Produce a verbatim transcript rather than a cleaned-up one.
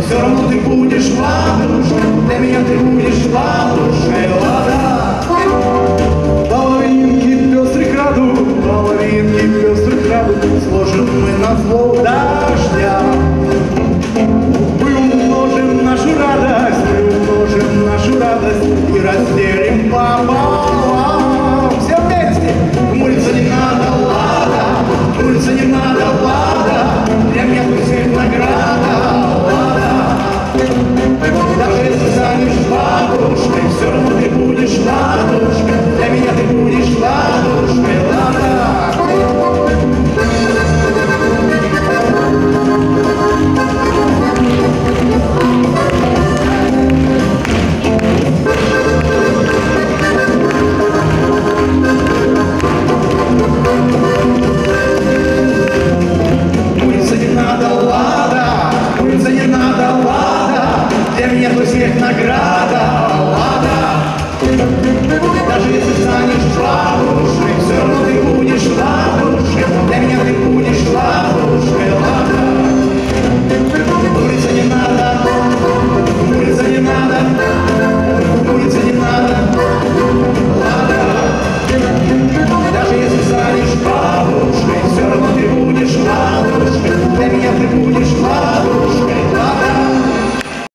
все равно ты будешь ладушкой, для меня ты будешь ладушкой, лада. Половинки пестрых радуг, половинки пестрых радуг, сложим мы на зло дождя. Мы умножим нашу радость, мы умножим нашу радость и разделим пополам. Все вместе! Муриться не надо, лада, муриться не надо, лада, для меня ты всех награда, лада. Даже если станешь ладушкой, все равно ты будешь ладушкой, для меня ты будешь ладушкой, лада. Муриться не надо, лада, муриться не надо, лада, для меня у всех награда, лада. Даже если